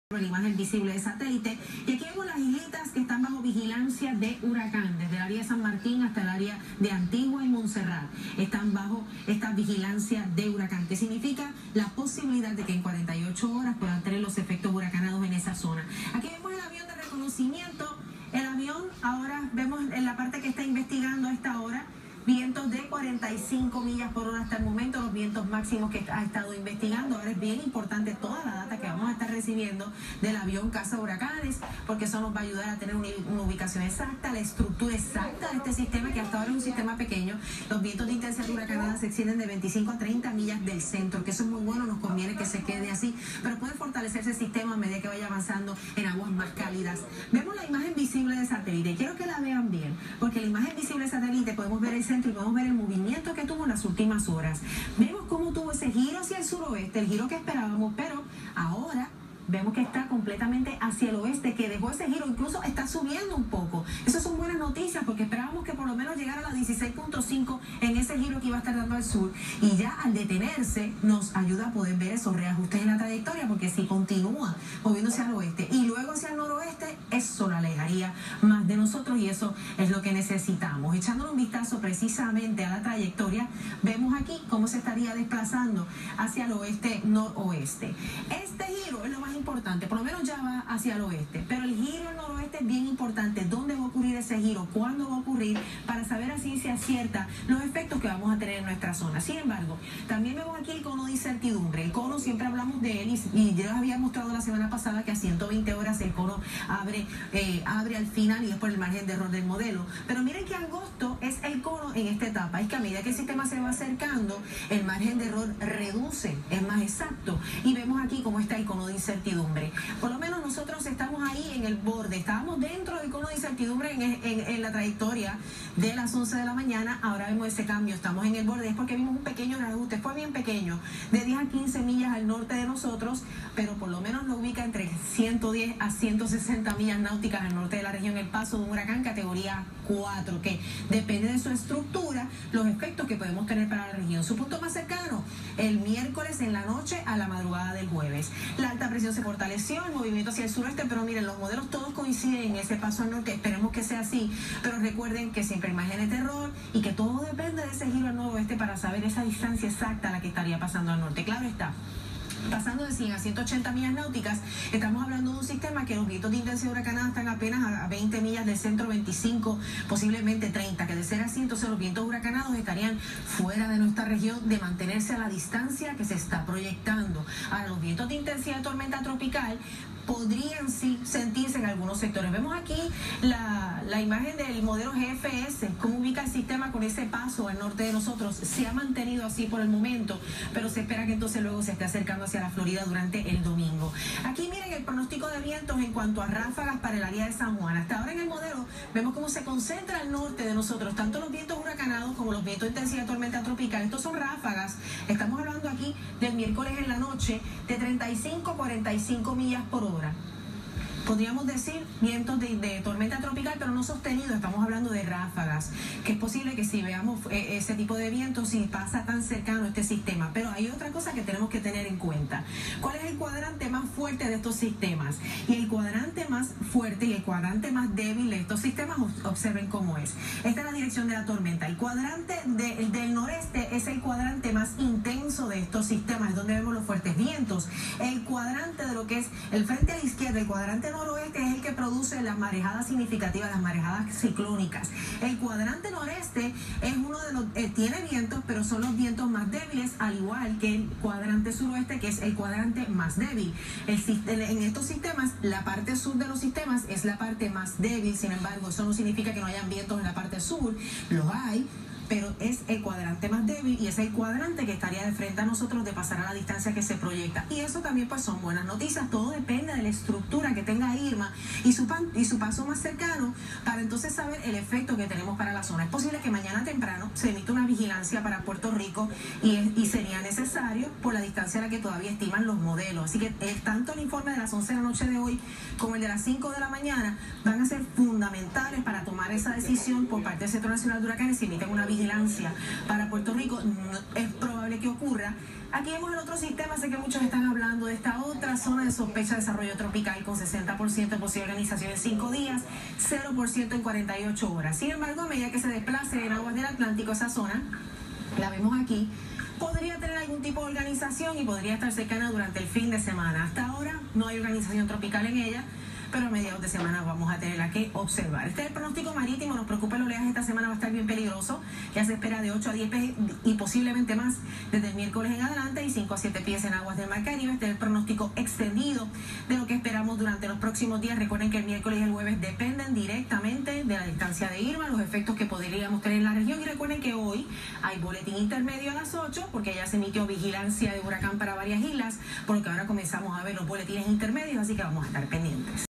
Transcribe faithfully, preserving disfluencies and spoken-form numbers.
la imagen visible de satélite, y aquí vemos las islitas que están bajo vigilancia de huracán, desde el área de San Martín hasta el área de Antigua y Montserrat, están bajo esta vigilancia de huracán, que significa la posibilidad de que en cuarenta y ocho horas puedan tener los efectos huracanados en esa zona. Aquí vemos el avión de reconocimiento, el avión ahora vemos en la parte que está investigando a esta hora, vientos de cuarenta y cinco millas por hora hasta el momento, los vientos máximos que ha estado investigando. Ahora es bien importante toda la data que vamos a estar recibiendo del avión caza huracanes, porque eso nos va a ayudar a tener una, una ubicación exacta, la estructura exacta de este sistema, que hasta ahora es un sistema pequeño. Los vientos de intensidad huracanada se extienden de veinticinco a treinta millas del centro, que eso es muy bueno, nos conviene que se quede así, pero puede fortalecerse el sistema a medida que vaya avanzando en aguas más cálidas. Vemos la imagen visible de satélite, quiero que la vean bien, porque la imagen visible de satélite podemos ver el centro y podemos ver el movimiento que tuvo en las últimas horas. Vemos cómo tuvo ese giro hacia el suroeste, el giro que esperábamos, pero ahora vemos que está completamente hacia el oeste, que dejó ese giro, incluso está subiendo un poco. Esas son buenas noticias, porque esperábamos que por lo menos llegara a las dieciséis punto cinco en ese giro que iba a estar dando al sur, y ya al detenerse nos ayuda a poder ver esos reajustes en la trayectoria, porque si continúa moviéndose al oeste y luego hacia el noroeste, eso lo alejaría más de nosotros, y eso es lo que necesitamos. Echándole un vistazo precisamente a la trayectoria, vemos aquí cómo se estaría desplazando hacia el oeste noroeste. Este giro es lo más importante, por lo menos ya va hacia el oeste, pero el giro al noroeste es bien importante. ¿Dónde va a ocurrir ese giro? ¿Cuándo va a ocurrir? Para saber a ciencia cierta los efectos que vamos a tener en nuestra zona. Sin embargo, también vemos aquí el cono de incertidumbre. El cono siempre hablamos de él, y, y ya les había mostrado la semana pasada que a ciento veinte horas el cono abre, eh, abre al final, y es por el margen de error del modelo. Pero miren que angosto es el cono en esta etapa. Es que a medida que el sistema se va acercando, el margen de error reduce, es más exacto, y vemos aquí cómo está el cono de incertidumbre. Por lo menos nosotros estamos ahí en el borde, estábamos dentro del cono de incertidumbre en, en, en la trayectoria de las once de la mañana. Ahora vemos ese cambio, estamos en el borde, es porque vimos un pequeño reajuste, fue bien pequeño, de diez a quince millas al norte de nosotros, pero por lo menos lo ubica entre ciento diez a ciento sesenta millas náuticas al norte de la región, el paso de un huracán categoría cuatro, que depende de su estructura, los efectos que podemos tener para la región. Su punto más cercano, el miércoles en la noche a la madrugada del jueves. La alta presión se fortaleció, el movimiento hacia el sureste, pero miren, los modelos todos coinciden en ese paso al norte, esperemos que sea así, pero recuerden que siempre hay márgenes de error y que todo depende de ese giro al noroeste para saber esa distancia exacta a la que estaría pasando al norte. Claro está, pasando de cien a ciento ochenta millas náuticas, estamos hablando de un sistema que los vientos de intensidad huracanada están apenas a veinte millas del centro, veinticinco, posiblemente treinta, que de ser así, entonces los vientos huracanados estarían fuera de nuestra región, de mantenerse a la distancia que se está proyectando. Ahora, los vientos de intensidad de tormenta tropical podrían sí sentirse en algunos sectores. Vemos aquí la, la imagen del modelo G F S, cómo ubica el sistema con ese paso al norte de nosotros. Se ha mantenido así por el momento, pero se espera que entonces luego se esté acercando hacia la Florida durante el domingo. Aquí miren el pronóstico de vientos en cuanto a ráfagas para el área de San Juan. Hasta ahora en el modelo vemos cómo se concentra al norte de nosotros, tanto los vientos huracanados como los vientos de intensidad de tormenta tropical. Estos son ráfagas, estamos hablando aquí del miércoles en la noche, de treinta y cinco a cuarenta y cinco millas por hora. Podríamos decir vientos de, de tormenta tropical, pero no sostenido, estamos hablando de ráfagas, que es posible que si veamos eh, ese tipo de vientos, si pasa tan cercano este sistema. Pero hay otra cosa que tenemos que tener en cuenta. ¿Cuál es el cuadrante más fuerte de estos sistemas? Y el cuadrante más fuerte y el cuadrante más débil de estos sistemas, observen cómo es. Esta es la dirección de la tormenta. El cuadrante de, del noreste es el cuadrante más intenso de estos sistemas, es donde vemos los fuertes vientos. El cuadrante de lo que es el frente a la izquierda, el cuadrante noroeste, es el que produce las marejadas significativas, las marejadas ciclónicas. El cuadrante noreste es uno de los, eh, tiene vientos, pero son los vientos más débiles, al igual que el cuadrante suroeste, que es el cuadrante más débil. El, en estos sistemas, la parte sur de los sistemas es la parte más débil, sin embargo, eso no significa que no hayan vientos en la parte sur, los hay, pero es el cuadrante más débil, y es el cuadrante que estaría de frente a nosotros de pasar a la distancia que se proyecta. Y eso también pues son buenas noticias, todo depende de la estructura que tenga Irma y su, pan, y su paso más cercano, para entonces saber el efecto que tenemos para la zona. Es posible que mañana temprano se emita una vigilancia para Puerto Rico, y, es, y sería necesario por la distancia a la que todavía estiman los modelos. Así que eh, tanto el informe de las once de la noche de hoy como el de las cinco de la mañana van a ser fundamentales para tomar esa decisión por parte del Centro Nacional de Huracanes. Si emiten una vigilancia para Puerto Rico, es probable que ocurra Aquí vemos el otro sistema, sé que muchos están hablando de esta otra zona de sospecha de desarrollo tropical con sesenta por ciento de posible organización en cinco días, cero por ciento en cuarenta y ocho horas. Sin embargo, a medida que se desplace en aguas del Atlántico, esa zona, la vemos aquí, podría tener algún tipo de organización y podría estar cercana durante el fin de semana. Hasta ahora no hay organización tropical en ella, pero a mediados de semana vamos a tenerla que observar. Este es el pronóstico marítimo, nos preocupa el oleaje esta semana, va a estar bien peligroso, ya se espera de ocho a diez pies y posiblemente más desde el miércoles en adelante y cinco a siete pies en aguas del Mar Caribe. Este es el pronóstico extendido de lo que esperamos durante los próximos días. Recuerden que el miércoles y el jueves dependen directamente de la distancia de Irma, los efectos que podríamos tener en la región, y recuerden que hoy hay boletín intermedio a las ocho porque ya se emitió vigilancia de huracán para varias islas, por lo que ahora comenzamos a ver los boletines intermedios, así que vamos a estar pendientes.